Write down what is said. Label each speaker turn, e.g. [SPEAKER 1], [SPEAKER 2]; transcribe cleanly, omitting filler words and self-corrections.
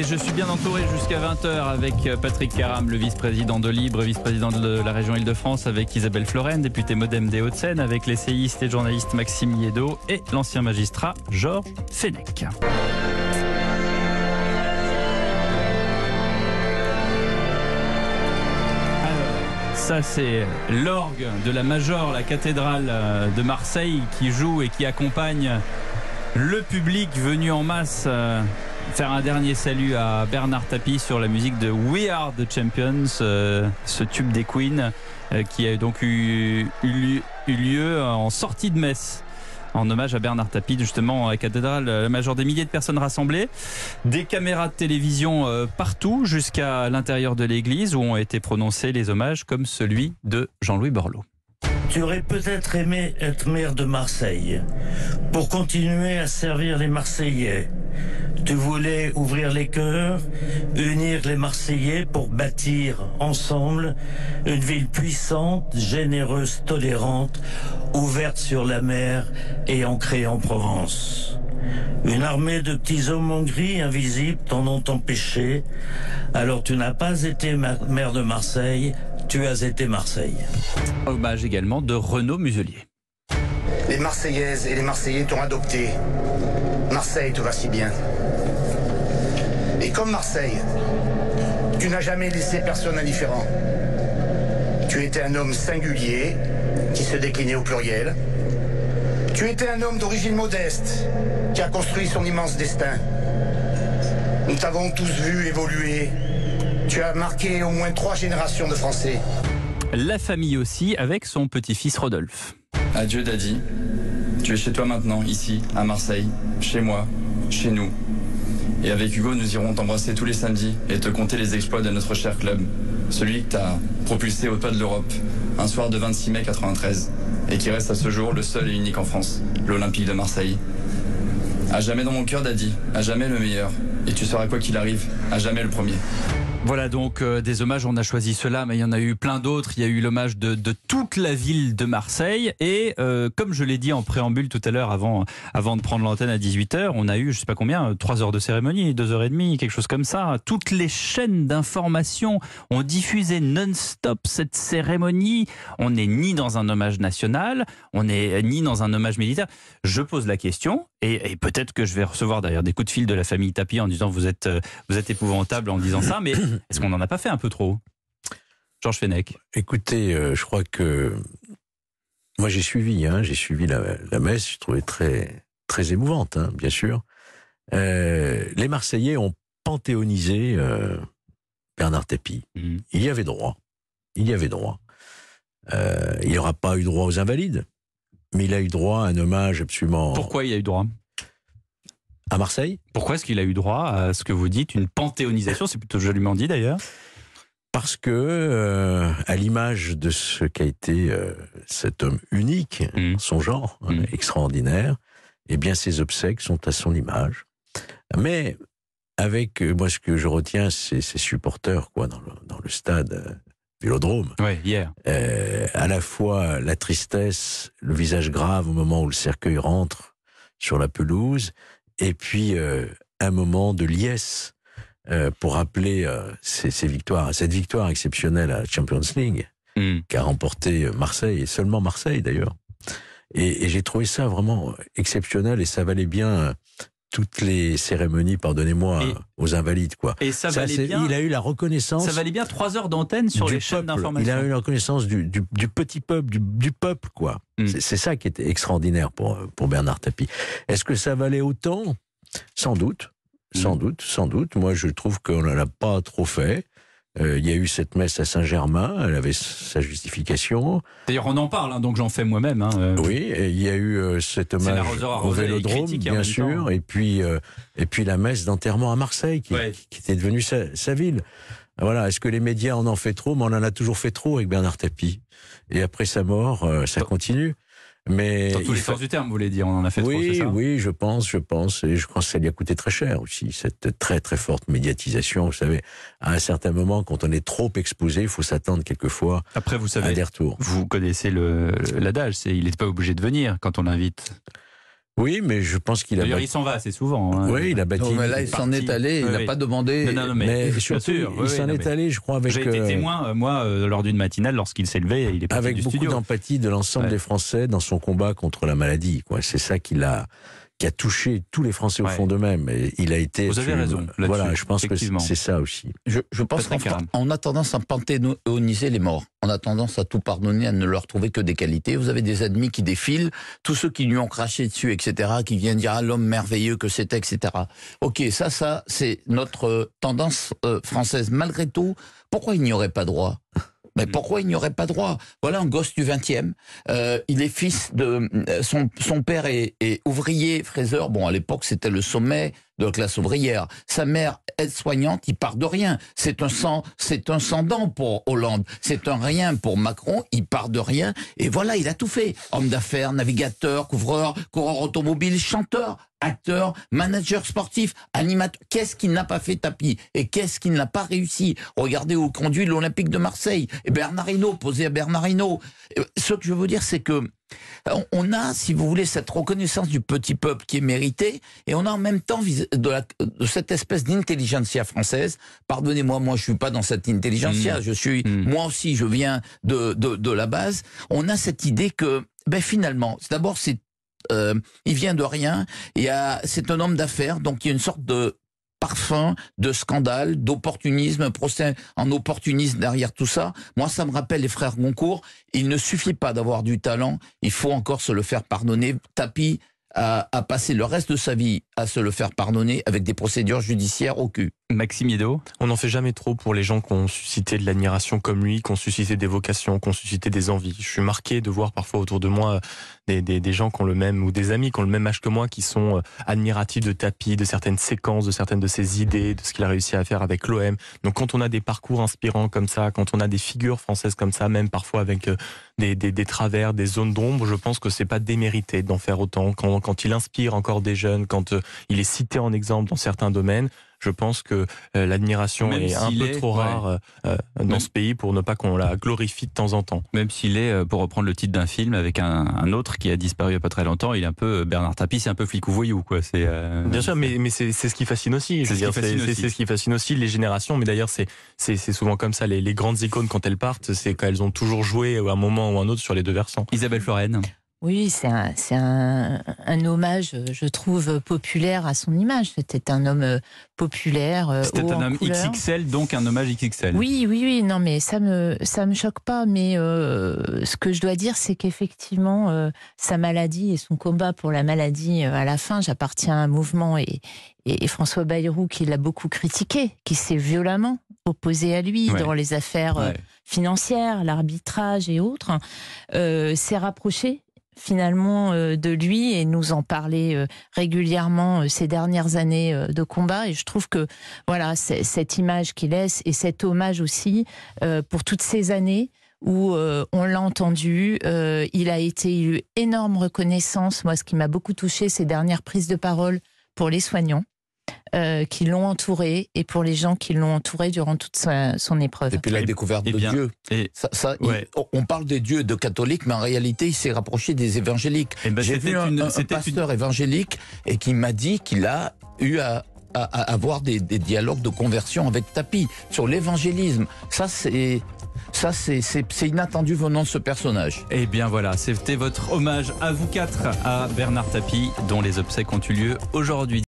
[SPEAKER 1] je suis bien entouré jusqu'à 20h avec Patrick Caram, le vice-président de Libre, vice-président de la région Île-de-France, avec Isabelle Floren, députée Modem des Hauts-de-Seine, avec l'essayiste et journaliste Maxime Yeddo et l'ancien magistrat Georges Fenech. Ça, c'est l'orgue de la Major, la cathédrale de Marseille, qui joue et qui accompagne le public venu en masse faire un dernier salut à Bernard Tapie sur la musique de We Are the Champions, ce tube des Queen qui a donc eu lieu en sortie de messe, en hommage à Bernard Tapie, justement à la cathédrale la Major. Des milliers de personnes rassemblées, des caméras de télévision partout jusqu'à l'intérieur de l'église où ont été prononcés les hommages comme celui de Jean-Louis Borloo.
[SPEAKER 2] Tu aurais peut-être aimé être maire de Marseille pour continuer à servir les Marseillais. Tu voulais ouvrir les cœurs, unir les Marseillais pour bâtir ensemble une ville puissante, généreuse, tolérante, ouverte sur la mer et ancrée en Provence. Une armée de petits hommes en gris invisibles t'en ont empêché. Alors tu n'as pas été maire de Marseille, tu as été Marseille.
[SPEAKER 1] Hommage également de Renaud Muselier.
[SPEAKER 3] Les Marseillaises et les Marseillais t'ont adopté. Marseille te va si bien. Et comme Marseille, tu n'as jamais laissé personne indifférent. Tu étais un homme singulier, qui se déclinait au pluriel. Tu étais un homme d'origine modeste, qui a construit son immense destin. Nous t'avons tous vu évoluer. Tu as marqué au moins 3 générations de Français.
[SPEAKER 1] La famille aussi, avec son petit-fils Rodolphe.
[SPEAKER 4] Adieu Daddy, tu es chez toi maintenant, ici, à Marseille, chez moi, chez nous. Et avec Hugo, nous irons t'embrasser tous les samedis et te conter les exploits de notre cher club. Celui que t'as propulsé au toit de l'Europe, un soir de 26 mai 93, et qui reste à ce jour le seul et unique en France, l'Olympique de Marseille. À jamais dans mon cœur, Daddy, à jamais le meilleur. Et tu seras quoi qu'il arrive, à jamais le premier.
[SPEAKER 1] Voilà donc des hommages, on a choisi cela, mais il y en a eu plein d'autres. Il y a eu l'hommage de toute la ville de Marseille. Et comme je l'ai dit en préambule tout à l'heure, avant de prendre l'antenne à 18h, on a eu, je sais pas combien, 3 heures de cérémonie, 2h30, quelque chose comme ça. Toutes les chaînes d'information ont diffusé non-stop cette cérémonie. On n'est ni dans un hommage national, on n'est ni dans un hommage militaire. Je pose la question, et peut-être que je vais recevoir d'ailleurs des coups de fil de la famille Tapie en disant vous êtes épouvantable en disant ça, mais est-ce qu'on n'en a pas fait un peu trop, Georges Fenech?
[SPEAKER 5] Écoutez, je crois que moi j'ai suivi la messe, je trouvais très très émouvante, bien sûr. Les Marseillais ont panthéonisé Bernard Tapie. Il y avait droit. Il n'y aura pas eu droit aux invalides, mais il a eu droit à un hommage absolument...
[SPEAKER 1] Pourquoi il a eu droit ?
[SPEAKER 5] À Marseille ?
[SPEAKER 1] Pourquoi est-ce qu'il a eu droit à ce que vous dites, une panthéonisation? C'est plutôt joliment dit d'ailleurs.
[SPEAKER 5] Parce que, à l'image de ce qu'a été cet homme unique, son genre, extraordinaire, eh bien ses obsèques sont à son image. Mais avec, moi ce que je retiens, c'est ses supporters dans le stade Vélodrome.
[SPEAKER 1] Ouais, hier.
[SPEAKER 5] À la fois la tristesse, le visage grave au moment où le cercueil rentre sur la pelouse, et puis un moment de liesse pour rappeler ces victoires, cette victoire exceptionnelle à la Champions League qu'a remporté Marseille, et seulement Marseille d'ailleurs. Et j'ai trouvé ça vraiment exceptionnel, et ça valait bien toutes les cérémonies, pardonnez-moi, aux invalides, quoi.
[SPEAKER 1] Et ça valait bien.
[SPEAKER 5] Il a eu la reconnaissance.
[SPEAKER 1] Ça valait bien 3 heures d'antenne sur les chaînes d'information.
[SPEAKER 5] Il a eu la reconnaissance du petit peuple, du peuple, quoi. C'est ça qui était extraordinaire pour Bernard Tapie. Est-ce que ça valait autant? Sans doute. Moi, je trouve qu'on n'en a pas trop fait. Il y a eu cette messe à Saint-Germain, elle avait sa justification.
[SPEAKER 1] D'ailleurs, on en parle, donc j'en fais moi-même.
[SPEAKER 5] Oui, et il y a eu cet hommage au Vélodrome, bien sûr, et puis la messe d'enterrement à Marseille, qui était devenue sa ville. Voilà, est-ce que les médias en ont fait trop? Mais on en a toujours fait trop avec Bernard Tapie. Et après sa mort, ça continue. Mais
[SPEAKER 1] dans tous les sens du terme, vous voulez dire, on en a fait trop, c'est ça?
[SPEAKER 5] Oui, je pense, et je pense que ça lui a coûté très cher aussi, cette très très forte médiatisation. Vous savez, à un certain moment, quand on est trop exposé, il faut s'attendre quelquefois
[SPEAKER 1] après, vous savez,
[SPEAKER 5] à des retours.
[SPEAKER 1] Vous connaissez l'adage, il n'est pas obligé de venir quand on l'invite.
[SPEAKER 5] Oui, mais je pense qu'il a...
[SPEAKER 1] D'ailleurs, il s'en va assez souvent. Hein.
[SPEAKER 5] Oui, il a bâti...
[SPEAKER 6] Non, mais là, il s'en est allé, il n'a pas demandé...
[SPEAKER 1] Non,
[SPEAKER 5] mais
[SPEAKER 1] bien
[SPEAKER 5] surtout,
[SPEAKER 1] sûr,
[SPEAKER 5] il s'en est allé, je crois, avec...
[SPEAKER 1] J'ai été témoin, moi, lors d'une matinale, lorsqu'il s'est levé, il est parti
[SPEAKER 5] avec
[SPEAKER 1] du
[SPEAKER 5] beaucoup
[SPEAKER 1] studio.
[SPEAKER 5] d'empathie de l'ensemble des Français dans son combat contre la maladie. C'est ça qui a touché tous les Français au fond d'eux-mêmes. Et il a été...
[SPEAKER 1] Vous avez raison.
[SPEAKER 5] Voilà, je pense que c'est ça aussi.
[SPEAKER 6] Je pense qu'on a tendance à panthéoniser les morts. On a tendance à tout pardonner, à ne leur trouver que des qualités. Vous avez des ennemis qui défilent, tous ceux qui lui ont craché dessus, etc., qui viennent dire l'homme merveilleux que c'était, etc. Ok, ça, c'est notre tendance française. Malgré tout, pourquoi il n'y aurait pas droit ? Mais pourquoi il n'y aurait pas droit ? Voilà un gosse du 20e. Il est fils de... Son père est ouvrier, fraiseur. Bon, à l'époque, c'était le sommet de la classe ouvrière. Sa mère, aide-soignante, il part de rien. C'est un sans dents pour Hollande. C'est un rien pour Macron. Il part de rien. Et voilà, il a tout fait. Homme d'affaires, navigateur, couvreur, coureur automobile, chanteur, acteur, manager sportif, animateur. Qu'est-ce qu'il n'a pas fait Tapi ? Et qu'est-ce qu'il n'a pas réussi ? Regardez où conduit l'Olympique de Marseille. Et Bernard Hinault, posé à Bernard Hinault. Ce que je veux dire, c'est que on a, si vous voulez, cette reconnaissance du petit peuple qui est méritée, et on a en même temps de cette espèce d'intelligentsia française. Pardonnez-moi, moi je suis pas dans cette intelligentsia, moi aussi je viens de la base. On a cette idée que, finalement, d'abord il vient de rien, c'est un homme d'affaires, donc il y a une sorte de parfum de scandale, d'opportunisme, procès en opportunisme derrière tout ça. Moi, ça me rappelle les frères Goncourt. Il ne suffit pas d'avoir du talent, il faut encore se le faire pardonner. Tapi a passé le reste de sa vie à se le faire pardonner avec des procédures judiciaires au cul.
[SPEAKER 1] Maxime Yedot.
[SPEAKER 7] On n'en fait jamais trop pour les gens qui ont suscité de l'admiration comme lui, qui ont suscité des vocations, qui ont suscité des envies. Je suis marqué de voir parfois autour de moi des gens qui ont le même, ou des amis qui ont le même âge que moi, qui sont admiratifs de Tapi, de certaines séquences, de certaines de ses idées, de ce qu'il a réussi à faire avec l'OM. Donc quand on a des parcours inspirants comme ça, quand on a des figures françaises comme ça, même parfois avec des travers, des zones d'ombre, je pense que c'est pas démérité d'en faire autant. Quand il inspire encore des jeunes, quand il est cité en exemple dans certains domaines, je pense que l'admiration est un peu trop rare dans ce pays pour ne pas qu'on la glorifie de temps en temps.
[SPEAKER 1] Même s'il est, pour reprendre le titre d'un film, avec un autre qui a disparu il n'y a pas très longtemps, il est un peu, Bernard Tapie, c'est un peu flic ou voyou, quoi.
[SPEAKER 7] Bien sûr, mais c'est ce qui fascine aussi. C'est ce qui fascine aussi les générations, mais d'ailleurs c'est souvent comme ça. Les grandes icônes, quand elles partent, c'est qu'elles ont toujours joué à un moment ou un autre sur les deux versants.
[SPEAKER 1] Isabelle Floren.
[SPEAKER 8] Oui, c'est un hommage, je trouve, populaire à son image. C'était un homme populaire.
[SPEAKER 1] C'était un homme XXL, donc un hommage XXL.
[SPEAKER 8] Oui, non, mais ça me choque pas. Mais ce que je dois dire, c'est qu'effectivement, sa maladie et son combat pour la maladie, à la fin, j'appartiens à un mouvement et François Bayrou qui l'a beaucoup critiqué, qui s'est violemment opposé à lui dans les affaires financières, l'arbitrage et autres, s'est rapproché finalement de lui et nous en parler régulièrement ces dernières années de combat. Et je trouve que voilà, cette image qu'il laisse et cet hommage aussi pour toutes ces années où on l'a entendu, il a eu énorme reconnaissance. Moi, ce qui m'a beaucoup touché, ces dernières prises de parole pour les soignants qui l'ont entouré et pour les gens qui l'ont entouré durant toute son épreuve.
[SPEAKER 6] Et puis la découverte de Dieu. On parle des dieux de catholiques, mais en réalité, il s'est rapproché des évangéliques. J'ai vu un pasteur évangélique et qui m'a dit qu'il a eu à avoir des dialogues de conversion avec Tapi sur l'évangélisme. Ça, c'est inattendu venant de ce personnage.
[SPEAKER 1] Et bien voilà, c'était votre hommage à vous quatre, à Bernard Tapie, dont les obsèques ont eu lieu aujourd'hui.